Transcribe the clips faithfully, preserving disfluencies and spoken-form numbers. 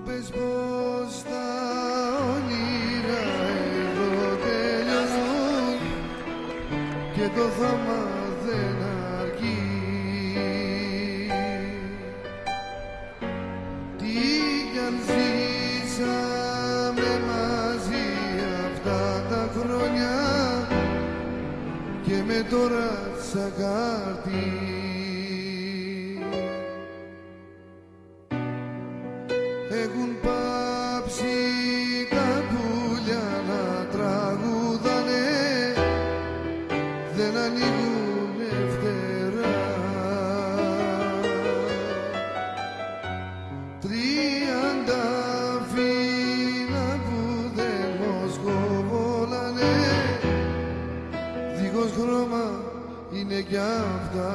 πες πως τα όνειρα εδώ τελειώνουν και το θάμα δεν αρκεί. Τι κι αν ζήσαμε μαζί αυτά τα χρόνια και με τώρα σαν κάρτη. Έχουν πάψει τα πουλιά να τραγουδάνε, δεν ανοίγουνε φτερά. Τριάντα φύλλα που δεν μοσκοβόλανε, δίχως χρώμα είναι κι αυτά.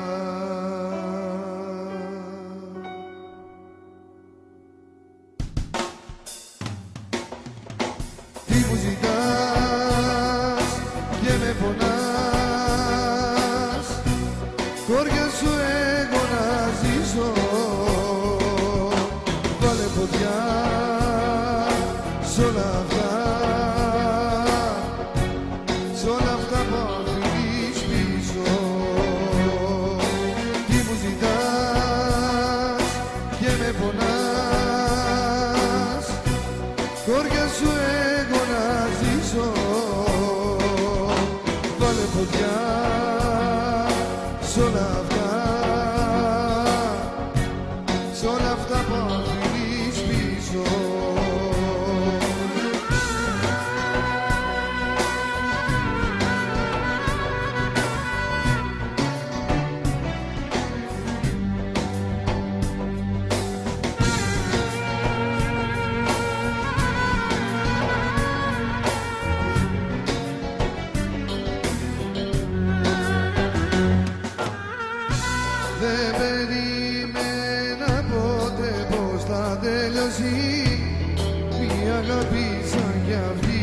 Τι μου ζητάς και με πονάς, χώρια σου εγώ να ζήσω. Βάλε φωτιά σ' όλα αυτά, σ' όλα αυτά που αφήνεις πίσω. Τι μου ζητάς και με πονάς, χώρια σου εγώ να ζήσω. Βάλε φωτιά σ' όλα αυτά, σ' όλα αυτά που αφήνεις πίσω. Δεν περίμενα ποτέ πως θα τελειώσει μια αγάπη σαν κι αυτή.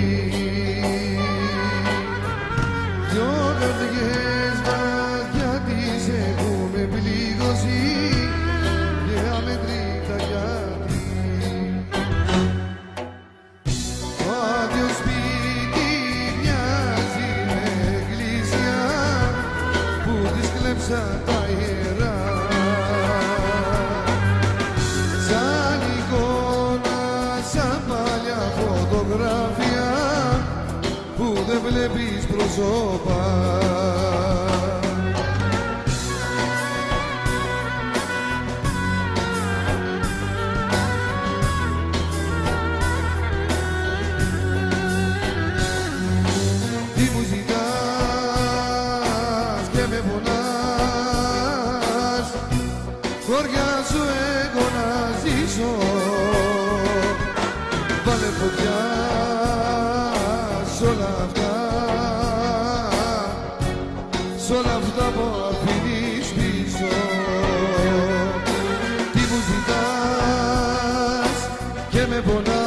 Δυο καρδιές βαθιά τις έχουμε πληγώσει και αμετρήτα γιατί. Το άδειο σπίτι μοιάζει με εκκλησιά που της κλέψα τα ιερά. Σαν εικόνα, σαν παλιά φωτογραφία που δεν βλέπεις πρόσωπα. Τι μου ζητάς και με πονάς, χώρια σου εγώ να ζήσω. Βάλε φωτιά σ' όλα αυτά, σ' όλα αυτά που αφήνεις πίσω. Τι μου ζητάς και με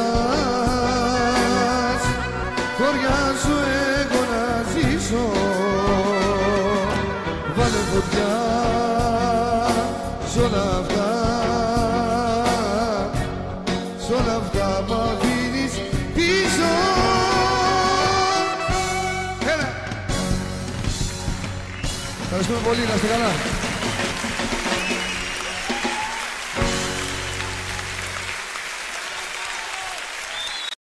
πονάς, χώρια σου εγώ να ζήσω. Βάλε φωτιά σ' όλα αυτά, σ' όλα αυτά που αφήνεις πίσω. Έλα! Ευχαριστούμε πολύ, να είστε καλά.